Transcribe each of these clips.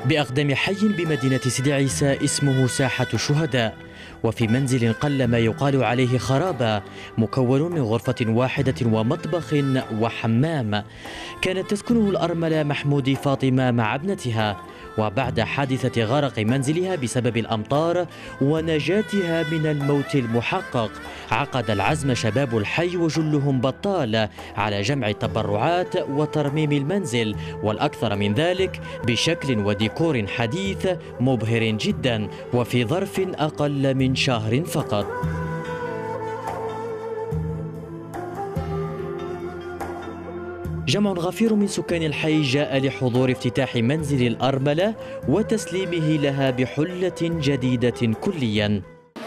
بأقدم حي بمدينة سيدي عيسى اسمه ساحة الشهداء، وفي منزل قل ما يقال عليه خرابة مكون من غرفة واحدة ومطبخ وحمام كانت تسكنه الأرملة محمودي فاطمة مع ابنتها. وبعد حادثة غرق منزلها بسبب الأمطار ونجاتها من الموت المحقق، عقد العزم شباب الحي وجلهم بطال على جمع التبرعات وترميم المنزل، والأكثر من ذلك بشكل وديكور حديث مبهر جدا وفي ظرف أقل من شهر فقط. جمع غفير من سكان الحي جاء لحضور افتتاح منزل الأرملة وتسليمه لها بحلة جديدة كليا.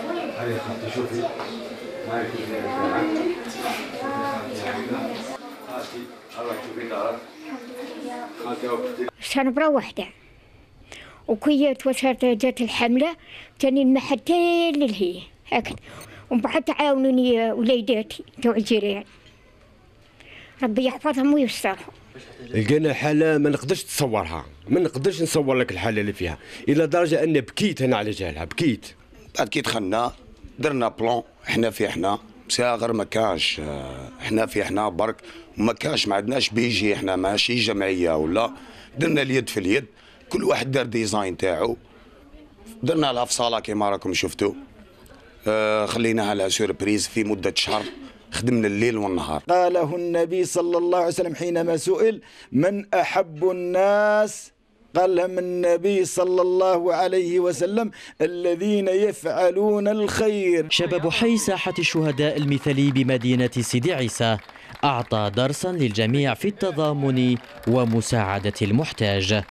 سنبرة واحدة وكي توصلت جات الحملة تاني المحتين للهي هكذا، ومن بعد تعاونوني وليداتي توع الجيران ربي يحفظهم ويسترهم. لقينا حالة ما نقدرش تصورها، ما نقدرش نصور لك الحالة اللي فيها، إلى درجة أني بكيت أنا على جالها بكيت. بعد كي دخلنا درنا بلون احنا في احنا صغار ما كانش احنا في احنا برك وما كانش ما عندناش بيجي احنا ماشي جمعية ولا درنا اليد في اليد، كل واحد دار ديزاين تاعو درنا لها في صالة كيما راكم شفتوا. خليناها لها سوربريز في مدة شهر، خدمنا الليل والنهار. قاله النبي صلى الله عليه وسلم حينما سئل من أحب الناس، قال لهم النبي صلى الله عليه وسلم الذين يفعلون الخير. شباب حي ساحة الشهداء المثالي بمدينة سيدي عيسى أعطى درسا للجميع في التضامن ومساعدة المحتاج.